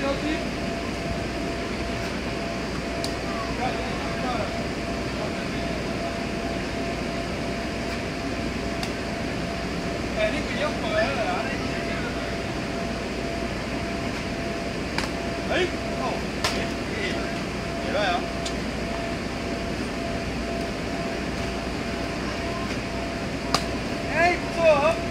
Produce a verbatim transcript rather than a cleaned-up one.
哎，你不要过来了啊！哎，好，起来啊！哎，不错。